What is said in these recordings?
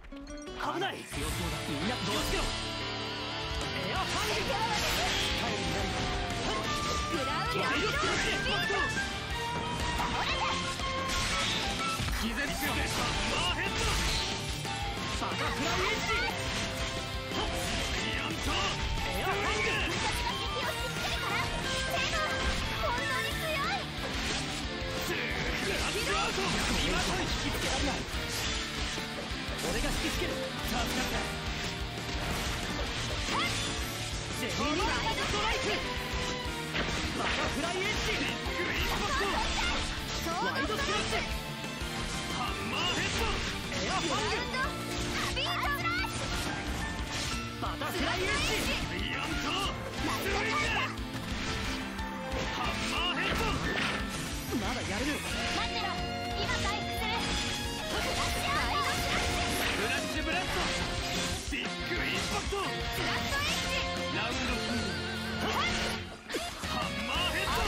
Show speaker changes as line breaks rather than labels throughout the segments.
危ない。強そうだ。みんな気をつけろ。エアファング。
グラウンドスピード。
気絶しよう。マーヘッド。バタフライエッジ。ヤンタエアファング。
敵を知ってるからセノ本当に強い。
グラッシュアウト。今さえ引きつけられない。俺が引きつける。助かった。ジェニーライドストライク。バタフライエッジ。ビッグインパクト。ワイドスラッシュ。ハンマーヘッド。エアファング。
スピードスラッシュ。
バタフライエッジ。ヤンタスイング。ハンマーヘッド。まだやれる。
待ってろ。今回復する。ワイドスラッシュ。
フラッシュブラスト。ビッグインパクト。
スラッシュエッジ。
ラウンド2。ハンマーヘッド。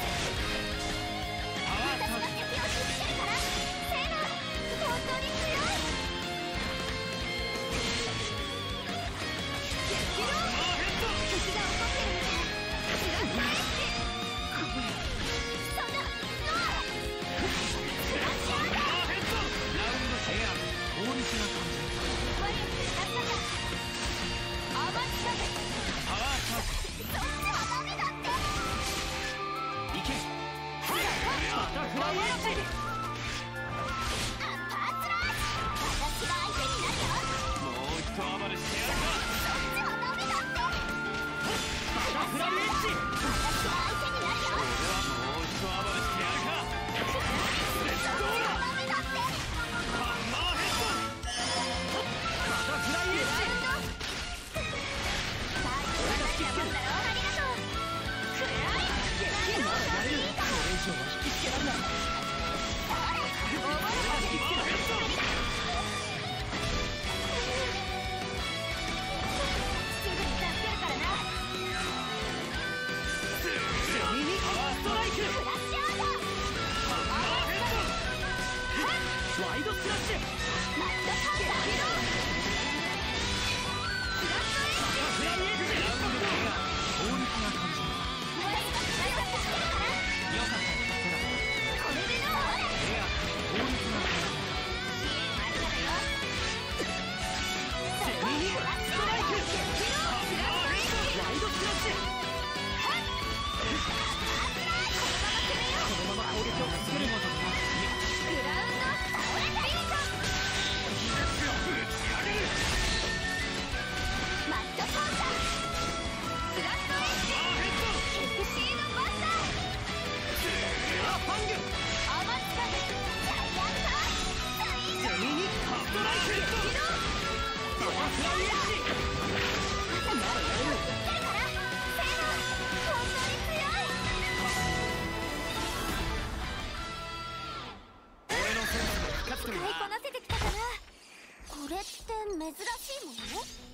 パワーサージ。
敵を知ってるからセノ本当に強い。
ハンマーヘッド。
敵が怒ってるみたい。スラッシュエッジ。そんなノアスラッシュアウト。
ハンマーヘッド。ラウンドエア効率な感じ。
ワイルドになったか。アマチュアで
パワーサージ。
そっちはダメだって。
いけ。バタフライエッジ。
アッパースラッシュ。私が相手になるよ。
もう一暴れしてやるか。
そっちはダメだって。
バタフライエッジ。
私が相手になるよ。
俺はもう一暴れしてやるか。レッツゴーだ。
ダメだって。
ハンマーヘッド。バタフライエッジ。
俺が引きつける。ありがとう。くらい。
まだやれる。これ以上は引きつけられない。
俺が
引きつける。
すぐに助けるからな。
パワーストライク。
フラッシュアウト。
ハンマーヘッド。ワイドスラッシュ。
マットカウンター。スラッシュエッジ。
フライエッジ。ラウンドが強烈な感じ。
俺がスライドしてるから。
よかった。
これでのほら。
エア強烈な感じ。
前からよ。
ジェニーストライク。ハンマーヘッド。ワイドスラッシュ。このまま攻撃を続けるのだな。
グラウンド倒れた。
ぶち上げる。
マットカウンター。スラットエッジ。
ハンマーヘッド。
エクシードバスター。
エアファング。
アマチュアでジャイアントスイング。
ジェニーストライク。バタフライエッジ。
まだやれる。てるからセノ本当に強い。
俺のセンスが復活するな。
使いこなせてきたかな。これって珍しいもの？